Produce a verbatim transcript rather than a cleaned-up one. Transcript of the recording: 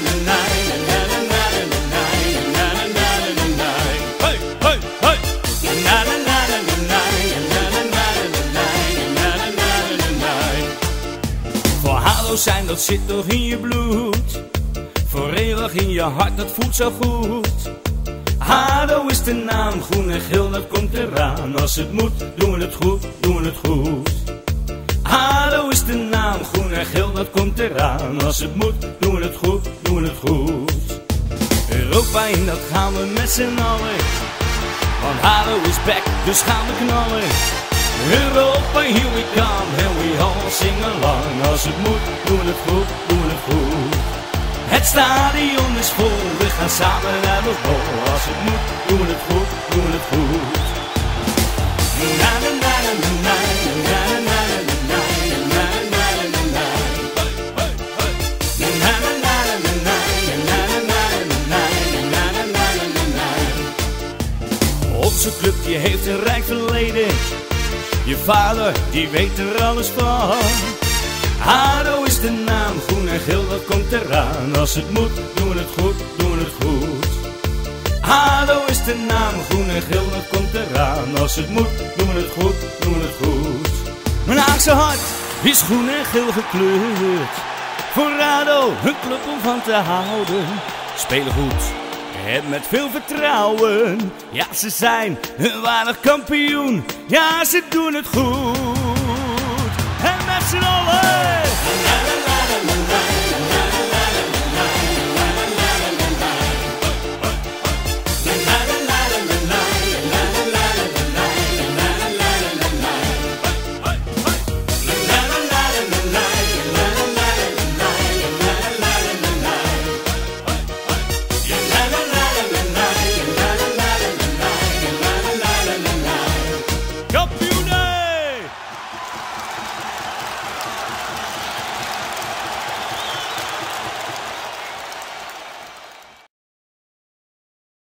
Voor Hado zijn, dat zit toch in je bloed. Voor eeuwig in je hart, dat voelt zo goed. Hado is de naam, groen en geel, dat komt eraan. Als het moet, doen we het goed, doen we het goed. Hado is de naam, groen en geel, dat komt eraan. Als het moet, doen we het goed, doen we het goed. Europa in, dat gaan we met z'n allen. Want Hado is back, dus gaan we knallen. Europa, here we come, and we all sing along. Als het moet, doen we het goed, doen we het goed. Het stadion is vol, we gaan samen naar de bol. Als het moet, doen we het goed, doen we het goed. Na na na na na na na na na na na na na. Na na na na na na na na na na. Onze club die heeft een rijk verleden. Je vader die weet er alles van. Hado is de naam, groen en geel, dat komt eraan. Als het moet, doen we het goed, doen we het goed. Hado is de naam, groen en geel, dat komt eraan. Als het moet, doen we het goed, doen we het goed. Mijn Haagse hart is groen en geel gekleurd. Voor Hado, een club om van te houden. Spelen goed en met veel vertrouwen. Ja, ze zijn een waardig kampioen. Ja, ze doen het goed. En met z'n allen.